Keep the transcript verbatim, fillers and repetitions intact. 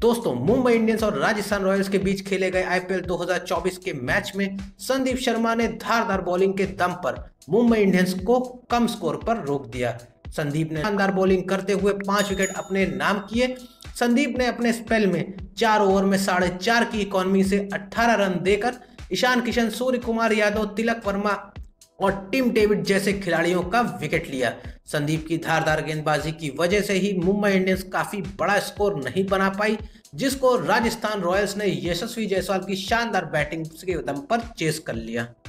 दोस्तों, मुंबई इंडियंस और राजस्थान रॉयल्स के बीच खेले गए आईपीएल दो हज़ार चौबीस के मैच में संदीप शर्मा ने धारदार बॉलिंग के दम पर मुंबई इंडियंस को कम स्कोर पर रोक दिया। संदीप ने शानदार बॉलिंग करते हुए पांच विकेट अपने नाम किए। संदीप ने अपने स्पेल में चार ओवर में साढ़े चार की इकॉनमी से अठारह रन देकर ईशान किशन, सूर्य कुमार यादव, तिलक वर्मा और टिम डेविड जैसे खिलाड़ियों का विकेट लिया। संदीप की धारदार गेंदबाजी की वजह से ही मुंबई इंडियंस काफी बड़ा स्कोर नहीं बना पाई, जिसको राजस्थान रॉयल्स ने यशस्वी जायसवाल की शानदार बैटिंग के दम पर चेस कर लिया।